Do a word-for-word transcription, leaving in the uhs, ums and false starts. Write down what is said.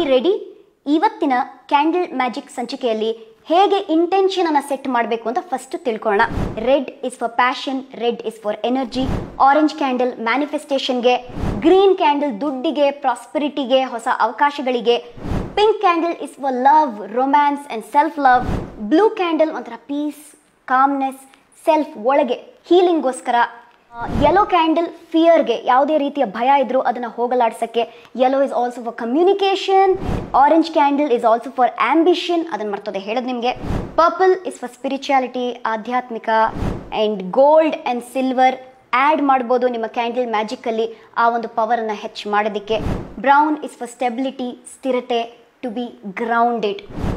Ready? ಇವತ್ತಿನ candle magic ಸಂಚಿಕೆಯಲ್ಲಿ ಹೇಗೆ ಇಂಟೆನ್ಷನ್ ಅನ್ನು ಸೆಟ್ ಮಾಡಬೇಕು ಅಂತ ಫಸ್ಟ್ ತಿಳ್ಕೊಳ್ಳೋಣ. Red is for passion, red is for energy, orange candle ಮ್ಯಾನಿಫೆಸ್ಟೇಷನ್ಗೆ, ಗ್ರೀನ್ ಕ್ಯಾಂಡಲ್ ದುಡ್ಡಿಗೆ, ಪ್ರಾಸ್ಪರಿಟಿಗೆ, ಹೊಸ ಅವಕಾಶಗಳಿಗೆ, pink candle is for love, romance and self love, blue candle ಒಂಥರ ಪೀಸ್, ಕಾಮ್ನೆಸ್, ಸೆಲ್ಫ್ ಒಳಗೆ ಹೀಲಿಂಗ್ಗೋಸ್ಕರ, ಯೆಲ್ಲೋ ಕ್ಯಾಂಡಲ್ ಫಿಯರ್ಗೆ, ಯಾವುದೇ ರೀತಿಯ ಭಯ ಇದ್ರೂ ಅದನ್ನು ಹೋಗಲಾಡಿಸೋಕ್ಕೆ, yellow is also for communication, orange candle is also for ambition, ಅದನ್ನು ಮರ್ತೋದೆ ಹೇಳೋದು ನಿಮಗೆ, ಪರ್ಪಲ್ ಇಸ್ ಫಾರ್ ಸ್ಪಿರಿಚುಯಾಲಿಟಿ, ಆಧ್ಯಾತ್ಮಿಕ, and gold and silver add ಮಾಡ್ಬೋದು ನಿಮ್ಮ ಕ್ಯಾಂಡಲ್ ಮ್ಯಾಜಿಕಲ್ಲಿ ಆ ಒಂದು ಪವರನ್ನು ಹೆಚ್ಚು ಮಾಡೋದಕ್ಕೆ, ಬ್ರೌನ್ ಇಸ್ ಫಾರ್ ಸ್ಟೆಬಿಲಿಟಿ, ಸ್ಥಿರತೆ, ಟು ಬಿ ಗ್ರೌಂಡೆಡ್.